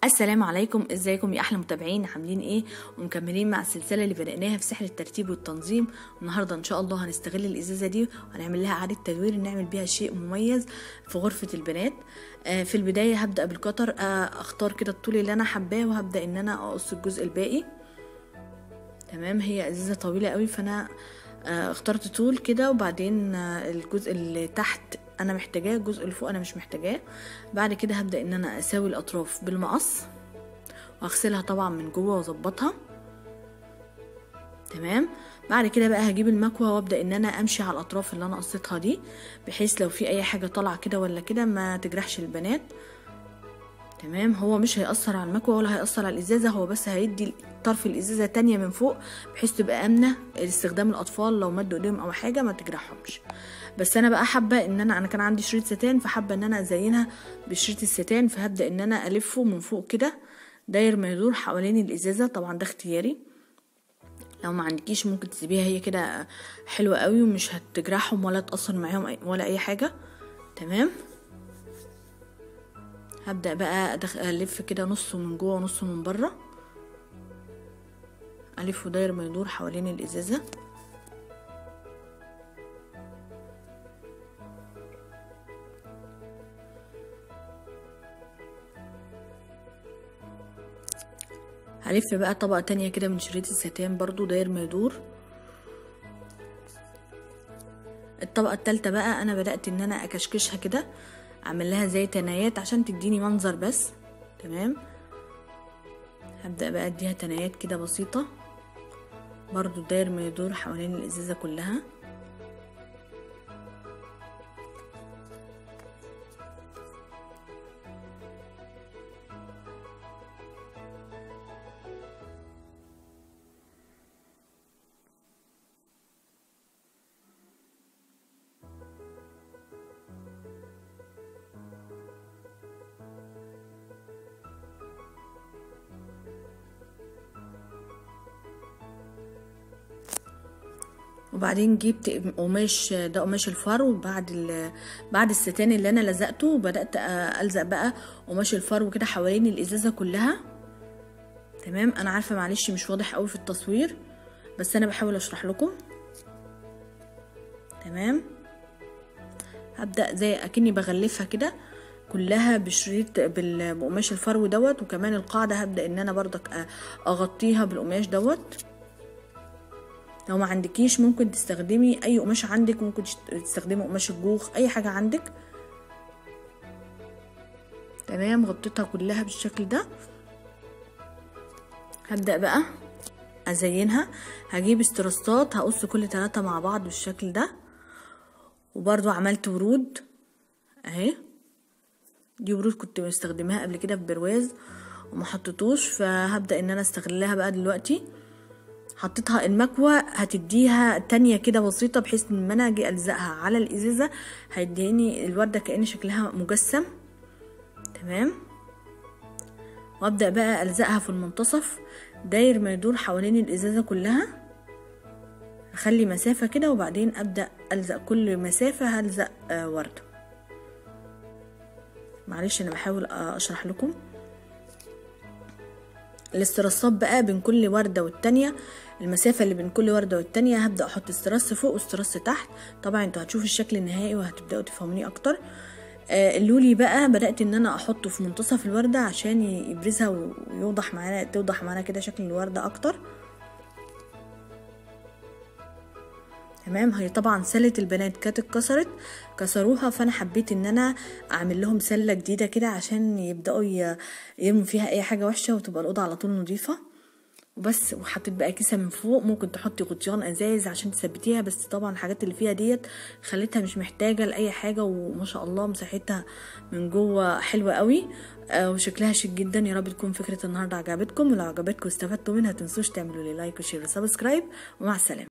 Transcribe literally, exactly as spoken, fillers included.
السلام عليكم، ازيكم يا احلى متابعين؟ عاملين ايه؟ ومكملين مع السلسله اللي بدأناها في سحر الترتيب والتنظيم. النهارده ان شاء الله هنستغل الازازه دي وهنعمل لها اعاده تدوير، نعمل بيها شيء مميز في غرفه البنات. آه في البدايه هبدأ بالقطر، آه اختار كده الطول اللي انا حباه وهبدأ ان انا اقص الجزء الباقي. تمام، هي ازازه طويله قوي فانا آه اخترت طول كده، وبعدين آه الجزء اللي تحت انا محتاجاه، الجزء اللي فوق انا مش محتاجاه. بعد كده هبدأ ان انا اساوي الاطراف بالمقص واغسلها طبعا من جوه واظبطها. تمام، بعد كده بقى هجيب المكوه وابدا ان انا امشي على الاطراف اللي انا قصيتها دي، بحيث لو في اي حاجه طالعه كده ولا كده ما تجرحش البنات. تمام، هو مش هيأثر على المكوه ولا هيأثر على الازازه، هو بس هيدي طرف الازازه تانية من فوق بحيث تبقى امنه لاستخدام الاطفال لو مدوا ايديهم او حاجه ما تجرحهمش. بس انا بقى حابه ان انا انا كان عندي شريط ستان، فحابه ان انا ازينها بشريط الستان، فهبدا ان انا الفه من فوق كده داير ما يدور حوالين الازازه. طبعا ده اختياري، لو ما عندكيش ممكن تسيبيها هي كده حلوه قوي ومش هتجرحهم ولا تاثر معاهم ولا اي حاجه. تمام، هبدا بقى الف كده نصه من جوه ونصه من بره، الفه داير ما يدور حوالين الازازه. هلف بقى طبقة تانية كده من شريط الستان برضو داير ما يدور. الطبقة التالتة بقى انا بدأت ان انا اكشكشها كده، اعمل لها زي تنايات عشان تديني منظر بس. تمام، هبدأ بقى اديها تنايات كده بسيطة برضو داير ما يدور حوالين الازازة كلها. وبعدين جبت قماش، ده قماش الفرو بعد بعد الستان اللي انا لزقته، وبدات الزق بقى قماش الفرو كده حوالين الازازه كلها. تمام، انا عارفه معلش مش واضح قوي في التصوير بس انا بحاول اشرح لكم. تمام، هبدا زي اكني بغلفها كده كلها بشريط بقماش الفرو دوت، وكمان القاعده هبدا ان انا برضك اغطيها بالقماش دوت. لو ما عندكيش ممكن تستخدمي اي قماش عندك، ممكن تستخدمي قماش الجوخ اي حاجه عندك. تمام، غطيتها كلها بالشكل ده. هبدا بقى ازينها، هجيب استرسات هقص كل ثلاثة مع بعض بالشكل ده، وبرضو عملت ورود اهي. دي ورود كنت بستخدمها قبل كده في برواز وما حطيتوش، فهبدا ان انا استغلها بقى دلوقتي. حطيتها المكوى هتديها تانية كده بسيطة، بحيث ان انا اجي الزقها على الازازة هيديني الوردة كأن شكلها مجسم. تمام، وابدأ بقى الزقها في المنتصف داير ما يدور حوالين الازازة كلها. اخلي مسافة كده وبعدين ابدأ الزق كل مسافة هلزق آه وردة. معلش انا بحاول اشرح لكم. الاسترسات بقى بين كل وردة والتانية، المسافة اللي بين كل وردة والتانية هبدأ احط استرس فوق واسترس تحت. طبعا انتوا هتشوفوا الشكل النهائي وهتبدأوا تفهموني اكتر. آه اللولي بقى بدأت ان انا احطه في منتصف الوردة عشان يبرزها ويوضح معانا، توضح معانا كده شكل الوردة اكتر. تمام، هي طبعا سلة البنات كانت اتكسرت كسروها، فانا حبيت ان انا اعمل لهم سلة جديدة كده عشان يبدأوا يرموا فيها اي حاجة وحشة وتبقى الأوضة على طول نظيفة وبس. وحطيت بقى كيسة من فوق، ممكن تحطي غطيان ازاز عشان تثبتيها، بس طبعا الحاجات اللي فيها ديت خليتها مش محتاجة لأي حاجة، وما شاء الله مساحتها من جوه حلوة قوي آه وشكلها شيك جدا. يا رب تكون فكرة النهاردة عجبتكم، ولو عجبتكم واستفدتوا منها تنسوش تعملوا لي لايك وشير وسبسكرايب، ومع السلامة.